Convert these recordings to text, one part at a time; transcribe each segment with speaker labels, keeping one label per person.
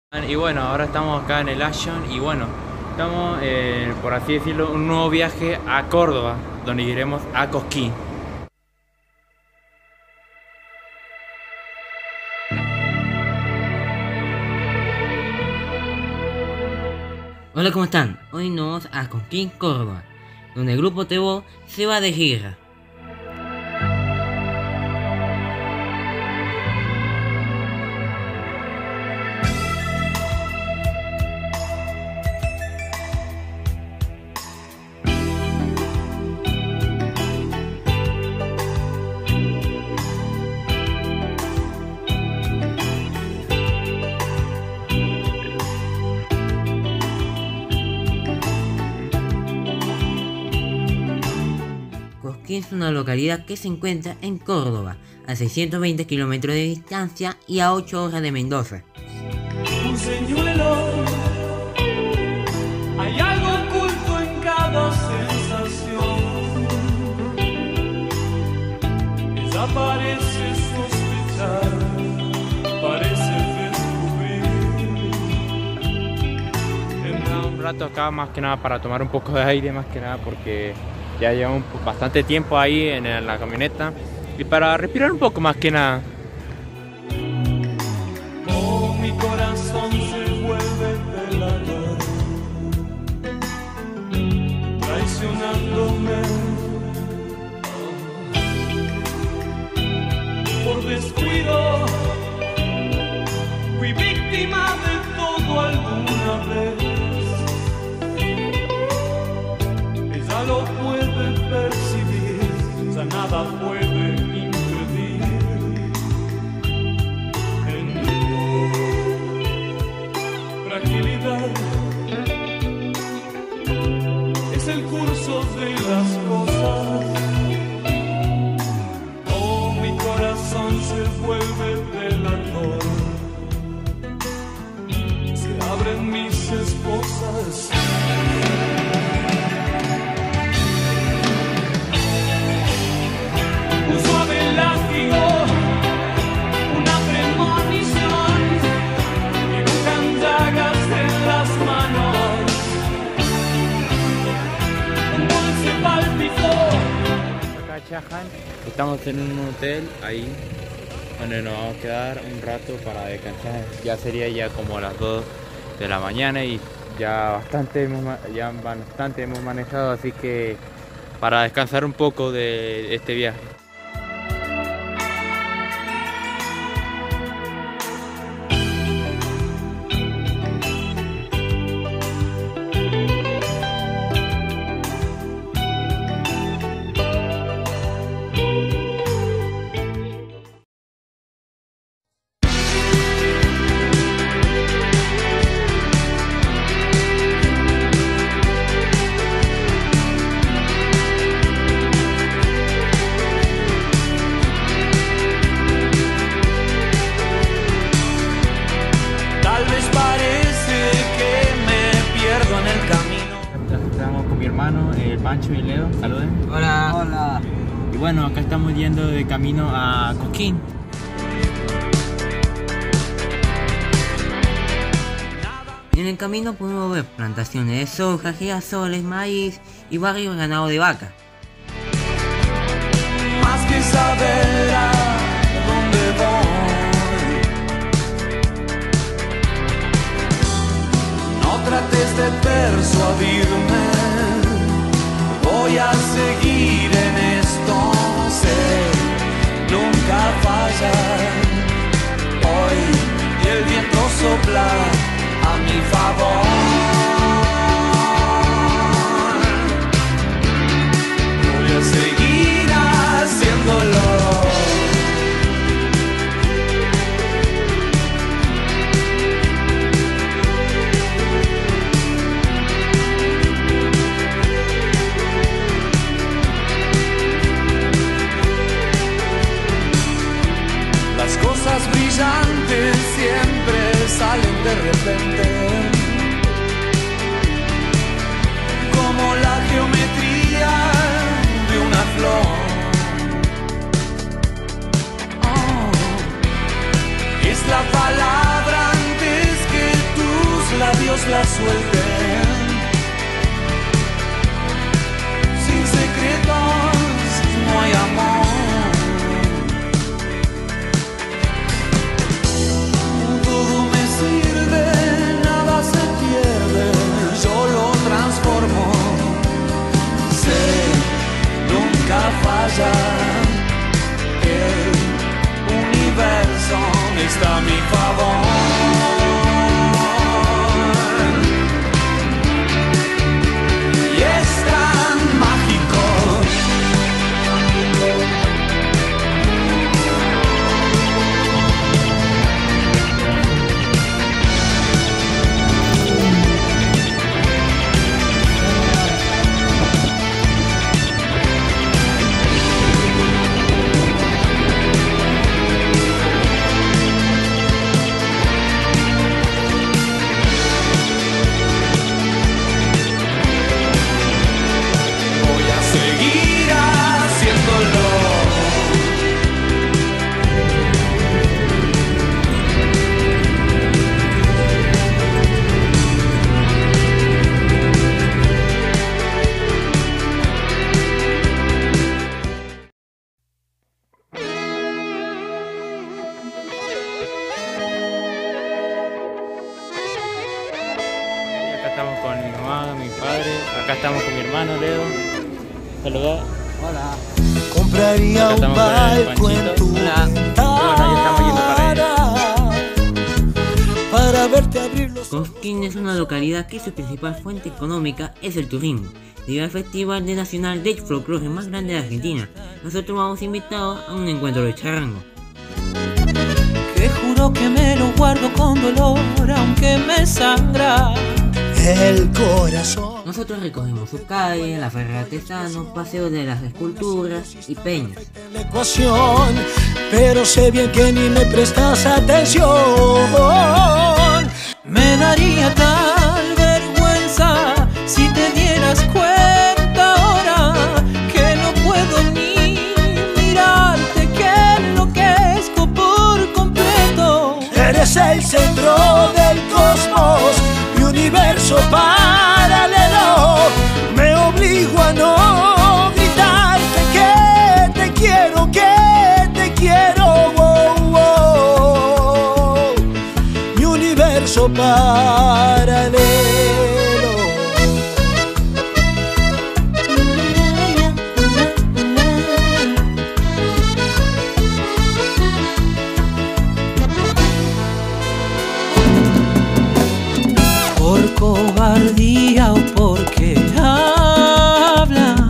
Speaker 1: Y bueno, ahora estamos acá en el Action y bueno, estamos, por así decirlo, un nuevo viaje a Córdoba, donde iremos a Cosquín.
Speaker 2: Hola, ¿cómo están? Hoy nos vamos a Cosquín, Córdoba, donde el grupo Tebo se va de gira. Cosquín es una localidad que se encuentra en Córdoba, a 620 kilómetros de distancia y a 8 horas de Mendoza.
Speaker 3: Un señuelo, hay algo oculto en cada sensación. Ella parece sospechar, parece descubrir.
Speaker 1: Un rato acá más que nada para tomar un poco de aire, más que nada porque ya llevamos bastante tiempo ahí en la camioneta y para respirar un poco más que nada.
Speaker 3: Oh, mi corazón se vuelve velador, traicionándome. Por descuido fui víctima de todo alguna vez. Ella lo puede percibir, ya nada puede impedir. En mi fragilidad es el curso de las cosas. Oh, mi corazón se vuelve delator, se abren mis esposas. Un suave látigo, una premonición, dibujan llagas en las manos. Un gol se palpitó.
Speaker 1: Acá Chajan, estamos en un hotel ahí donde nos vamos a quedar un rato para descansar. Ya sería ya como las 2 de la mañana y ya bastante hemos manejado, así que para descansar un poco de este viaje.
Speaker 3: Tal vez parece que me pierdo en el camino.
Speaker 1: Estamos con mi hermano, el Pancho y Leo, saluden.
Speaker 2: Hola. Hola.
Speaker 1: Y bueno, acá estamos yendo de camino a Cosquín.
Speaker 2: En el camino podemos ver plantaciones de soja, girasoles, maíz y barrios de ganado de vaca.
Speaker 3: Más que saber a dónde voy, no trates de persuadirme, voy a seguir en esto, sé, nunca fallar. Hoy y el viento sopla a mi favor. Voy a seguir haciéndolo. Las cosas brillantes siempre salen de repente, como la geometría de una flor. Oh, es la palabra antes que labios la suelten. Sin secretos no hay amor. Todo me sirve, nada se pierde, yo lo transformo. Sé, nunca falla, el universo está a mi favor. Y es tan mágico. Seguir haciéndolo.
Speaker 1: Y acá estamos con mi mamá, mi padre, acá estamos con mi hermano Leo. Saludá.
Speaker 4: Compraría
Speaker 1: Acá
Speaker 4: un
Speaker 1: estamos con el
Speaker 4: barco en
Speaker 1: Panchito.
Speaker 4: tu
Speaker 1: Hola. Bueno, ya estamos yendo para
Speaker 4: ventana para verte abrir los ojos.
Speaker 2: Cosquín es una localidad que su principal fuente económica es el turismo, debido al Festival Nacional de Folclore más grande de Argentina. Nosotros vamos invitados a un encuentro de charango.
Speaker 5: Que juro que me lo guardo con dolor, aunque me sangra
Speaker 4: El corazón.
Speaker 2: Nosotros recogemos su calle, la feria de artesanos, paseos de las esculturas y peñas.
Speaker 4: La ecuación, pero sé bien que ni me prestas atención.
Speaker 5: me daría tal vergüenza si te dieras cuenta ahora que no puedo ni mirarte, que enloquezco por completo.
Speaker 4: Eres el centro del cosmos, mi universo paralelo. Me obligo a no gritarte que te quiero, que te quiero. Oh, oh. Mi universo paralelo.
Speaker 5: Por cobardía o porque hablas.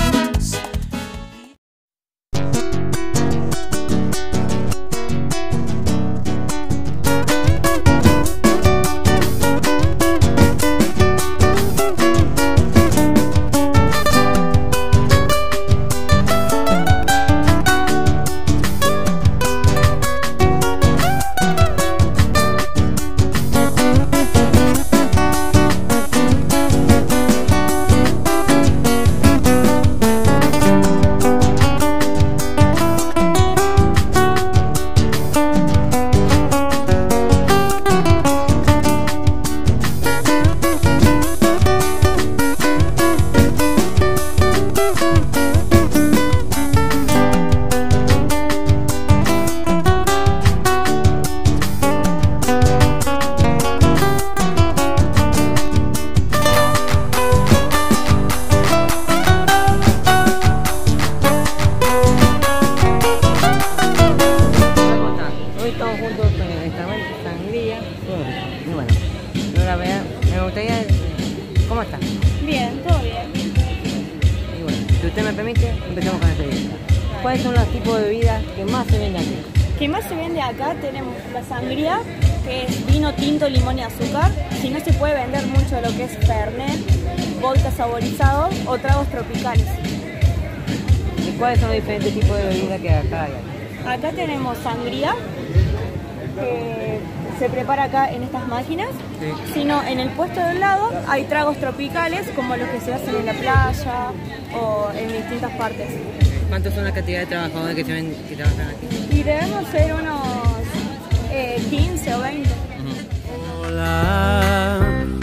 Speaker 2: Hoy estamos juntos en el restaurante Sangría. Y bueno, la verdad, me gustaría... ¿Cómo está?
Speaker 6: Bien, todo bien.
Speaker 2: Y bueno, si usted me permite, empecemos con la entrevista. ¿Cuáles son los tipos de bebidas que más se venden aquí?
Speaker 6: ¿Qué más se vende acá? Tenemos la sangría, que es vino tinto, limón y azúcar. Si no, se puede vender mucho lo que es fernet, vodka saborizado o tragos tropicales.
Speaker 2: ¿Y cuáles son los diferentes tipos de bebidas que acá hay?
Speaker 6: Acá tenemos sangría, que se prepara acá en estas máquinas.
Speaker 2: Sí.
Speaker 6: Sino en el puesto del lado hay tragos tropicales, como los que se hacen en la playa o en distintas partes.
Speaker 2: ¿Cuántos son la cantidad de trabajadores que trabajan aquí?
Speaker 6: Y debemos ser unos 15 o 20.
Speaker 5: Hola,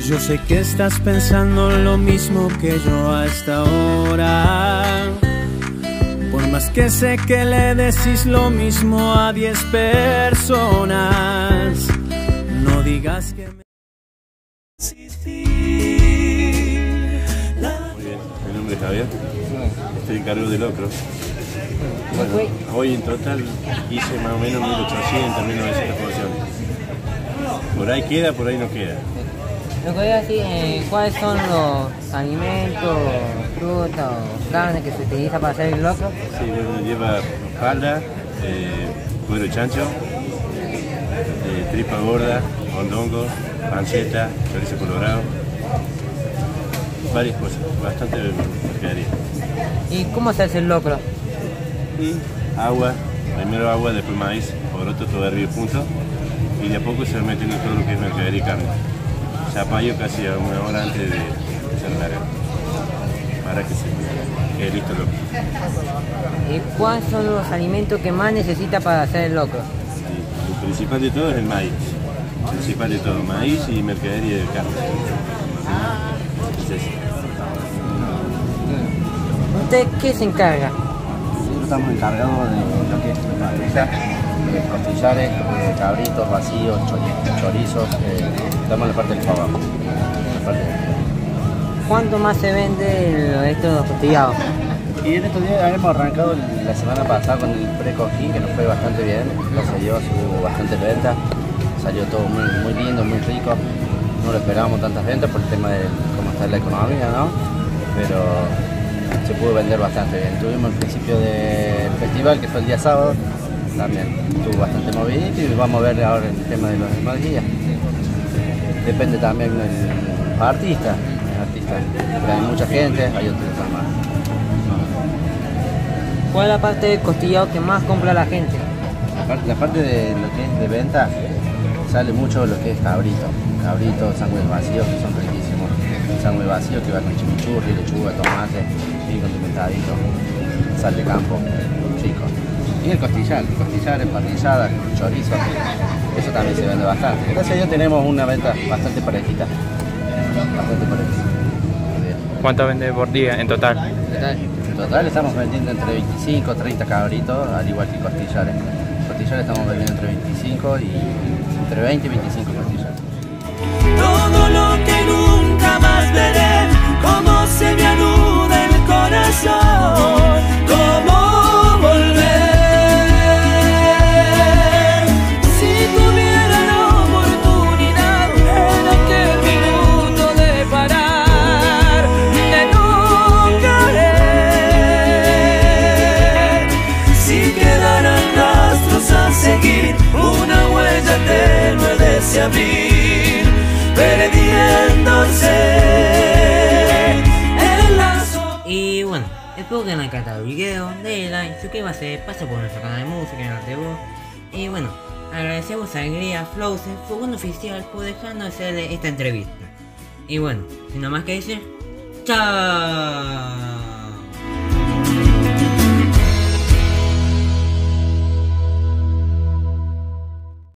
Speaker 4: Yo sé que estás pensando lo mismo que yo a esta hora. Por más que sé que le decís lo mismo a 10 personas, no digas que me...
Speaker 7: Muy bien, mi nombre es Javier, estoy en cargo del locro. Bueno, hoy en total hice más o menos 1800, 1900 porciones. Por ahí queda, por ahí no queda.
Speaker 2: ¿Me podrías decir cuáles son los alimentos, frutas o carne que se utiliza para hacer el locro?
Speaker 7: Sí, bueno, lleva espalda, cuero chancho, tripa gorda, mondongo, panceta, chorizo colorado, varias cosas, bastante mercadería.
Speaker 2: ¿Y cómo se hace el locro?
Speaker 7: Y agua, primero agua, después maíz, poroto, todo hervido junto, y de a poco se va metiendo todo lo que es mercadería y carne. Zapallo casi a una hora antes de hacer la arena, para que se quede listo el locro.
Speaker 2: ¿Y cuáles son los alimentos que más necesita para hacer el locro?
Speaker 7: Sí, lo principal de todo es el maíz, principal de todo, maíz y mercadería de carne. Entonces,
Speaker 2: ¿Usted qué se encarga?
Speaker 8: Nosotros estamos encargados de lo que es la parrilla, costillares, cabritos, vacíos, chorizos, estamos en la parte del fogón.
Speaker 2: ¿Cuánto más se vende estos costillados?
Speaker 8: Y en estos días hemos arrancado la semana pasada con el pre-cojín, que nos fue bastante bien, lo salió, hubo bastantes ventas, salió todo muy lindo, muy rico. No lo esperábamos tantas ventas por el tema de cómo está la economía, ¿no? Pero se pudo vender bastante bien. Tuvimos el principio del festival, que fue el día sábado, también estuvo bastante movidito, y vamos a ver ahora el tema de los demás días. Depende también del artista, pero hay mucha gente, hay otros que están más.
Speaker 2: ¿Cuál es la parte del costillado que más compra la gente?
Speaker 8: La parte de lo que es de venta, sale mucho lo que es cabrito, sándwich vacío, que son riquísimos. Sándwich vacío que va con chimichurri, lechuga, tomate, bien condimentadito, sal de campo, rico. Y el costillar, emparrillada, chorizo, eso también se vende bastante. Gracias a Dios tenemos una venta bastante parejita.
Speaker 1: ¿Cuánto vende por día en total?
Speaker 8: En total estamos vendiendo entre 25 y 30 cabritos, al igual que costillares. Costillares estamos vendiendo entre 25 y entre 20 y 25 costillares.
Speaker 3: Todo lo que nunca más veré, cómo se me anuda el corazón, cómo volver. Si tuviera la oportunidad en aquel minuto de parar, de no caer. Si quedaran rastros a seguir, una huella tenue de ese abril, perdiéndose en la sombra.
Speaker 2: Y bueno, espero que hayan encantado el video, denle like, suscríbase, pase por nuestro canal de música en Artebo. Y bueno, agradecemos a Alegría Flowser, fogón oficial, por dejarnos hacerle esta entrevista. Y bueno, sin nada más que decir, ¡chao!